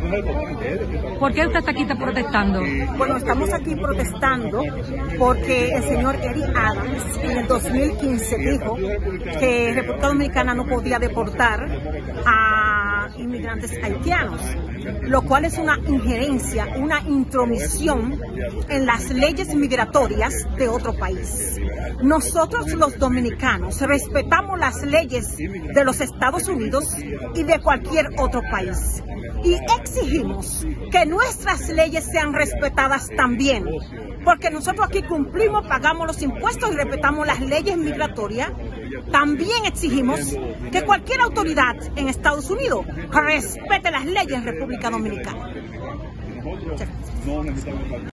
¿Por qué usted está aquí protestando? Bueno, estamos aquí protestando porque el señor Eric Adams en el 2015 dijo que República Dominicana no podía deportar a inmigrantes haitianos, lo cual es una injerencia, una intromisión en las leyes migratorias de otro país. Nosotros los dominicanos respetamos las leyes de los Estados Unidos y de cualquier otro país y exigimos que nuestras leyes sean respetadas también, porque nosotros aquí cumplimos, pagamos los impuestos y respetamos las leyes migratorias. También exigimos que cualquier autoridad en Estados Unidos respete las leyes en República Dominicana.